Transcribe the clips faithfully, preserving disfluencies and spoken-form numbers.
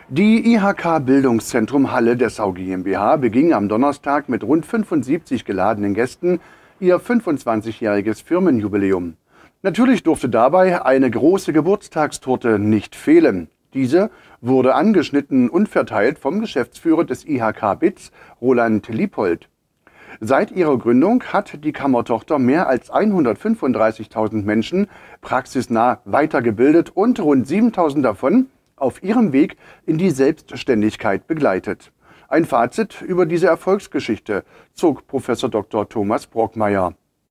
Die I H K-Bildungszentrum Halle Dessau GmbH beging am Donnerstag mit rund fünfundsiebzig geladenen Gästen ihr fünfundzwanzigjähriges Firmenjubiläum. Natürlich durfte dabei eine große Geburtstagstorte nicht fehlen. Diese wurde angeschnitten und verteilt vom Geschäftsführer des I H K B I T S, Roland Lieppold. Seit ihrer Gründung hat die Kammertochter mehr als hundertfünfunddreißigtausend Menschen praxisnah weitergebildet und rund siebentausend davon auf ihrem Weg in die Selbstständigkeit begleitet. Ein Fazit über diese Erfolgsgeschichte zog Professor Doktor Thomas Brockmeier.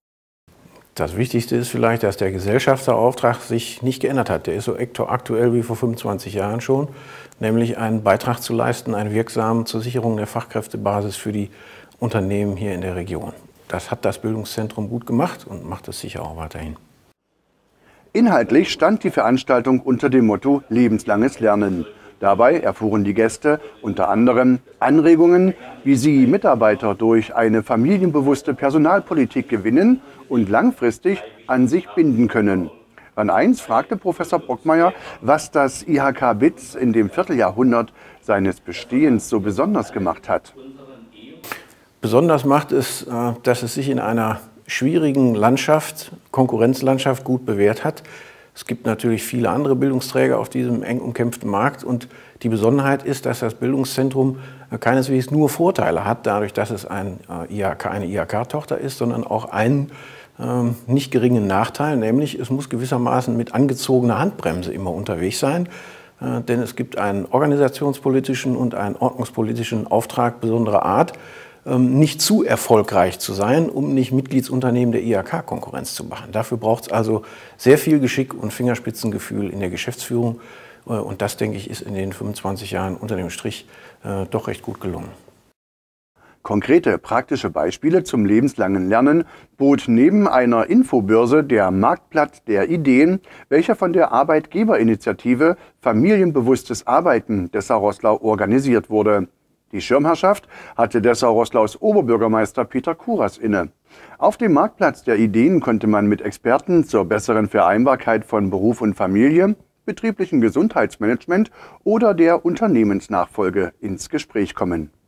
Das Wichtigste ist vielleicht, dass der Gesellschafterauftrag sich nicht geändert hat. Der ist so aktuell wie vor fünfundzwanzig Jahren schon, nämlich einen Beitrag zu leisten, einen wirksamen zur Sicherung der Fachkräftebasis für die Unternehmen hier in der Region. Das hat das Bildungszentrum gut gemacht und macht es sicher auch weiterhin. Inhaltlich stand die Veranstaltung unter dem Motto Lebenslanges Lernen. Dabei erfuhren die Gäste unter anderem Anregungen, wie sie Mitarbeiter durch eine familienbewusste Personalpolitik gewinnen und langfristig an sich binden können. An eins fragte Professor Brockmeier, was das I H K B I T S in dem Vierteljahrhundert seines Bestehens so besonders gemacht hat. Besonders macht es, dass es sich in einer schwierigen Landschaft, Konkurrenzlandschaft gut bewährt hat. Es gibt natürlich viele andere Bildungsträger auf diesem eng umkämpften Markt und die Besonderheit ist, dass das Bildungszentrum keineswegs nur Vorteile hat, dadurch, dass es ein I H K, eine I H K-Tochter ist, sondern auch einen ähm, nicht geringen Nachteil, nämlich es muss gewissermaßen mit angezogener Handbremse immer unterwegs sein, äh, denn es gibt einen organisationspolitischen und einen ordnungspolitischen Auftrag besonderer Art, nicht zu erfolgreich zu sein, um nicht Mitgliedsunternehmen der I H K Konkurrenz zu machen. Dafür braucht es also sehr viel Geschick und Fingerspitzengefühl in der Geschäftsführung. Und das, denke ich, ist in den fünfundzwanzig Jahren unter dem Strich äh, doch recht gut gelungen. Konkrete praktische Beispiele zum lebenslangen Lernen bot neben einer Infobörse der Marktplatz der Ideen, welcher von der Arbeitgeberinitiative Familienbewusstes Arbeiten Dessau-Roßlau organisiert wurde. Die Schirmherrschaft hatte Dessau-Roßlaus Oberbürgermeister Peter Kuras inne. Auf dem Marktplatz der Ideen konnte man mit Experten zur besseren Vereinbarkeit von Beruf und Familie, betrieblichem Gesundheitsmanagement oder der Unternehmensnachfolge ins Gespräch kommen.